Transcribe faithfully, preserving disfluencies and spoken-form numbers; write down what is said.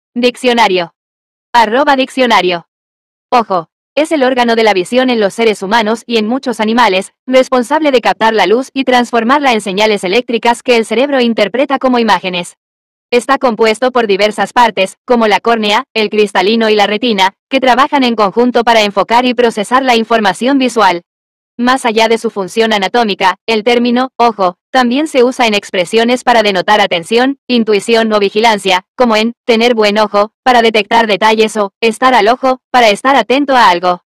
Diccionario. Arroba diccionario. Ojo. Es el órgano de la visión en los seres humanos y en muchos animales, responsable de captar la luz y transformarla en señales eléctricas que el cerebro interpreta como imágenes. Está compuesto por diversas partes, como la córnea, el cristalino y la retina, que trabajan en conjunto para enfocar y procesar la información visual. Más allá de su función anatómica, el término ojo también se usa en expresiones para denotar atención, intuición o vigilancia, como en tener buen ojo, para detectar detalles o estar al ojo, para estar atento a algo.